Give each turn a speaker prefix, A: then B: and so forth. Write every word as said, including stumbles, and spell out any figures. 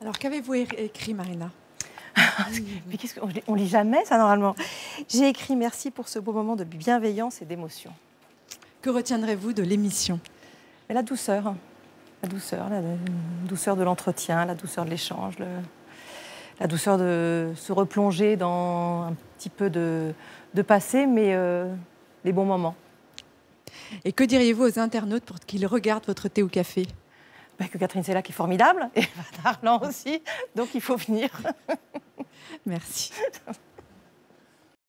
A: Alors, qu'avez-vous écrit, Marina?
B: Mais qu'est-ce qu'on on lit jamais, ça, normalement. J'ai écrit « Merci pour ce beau moment de bienveillance et d'émotion ».
A: Que retiendrez-vous de l'émission?
B: La douceur. La douceur, la douceur de l'entretien, la douceur de l'échange, le... la douceur de se replonger dans un petit peu de, de passé, mais euh, les bons moments.
A: Et que diriez-vous aux internautes pour qu'ils regardent votre thé ou café?
B: Ben, que Catherine Sellac est formidable, et Darlan aussi, donc il faut venir.
A: Merci.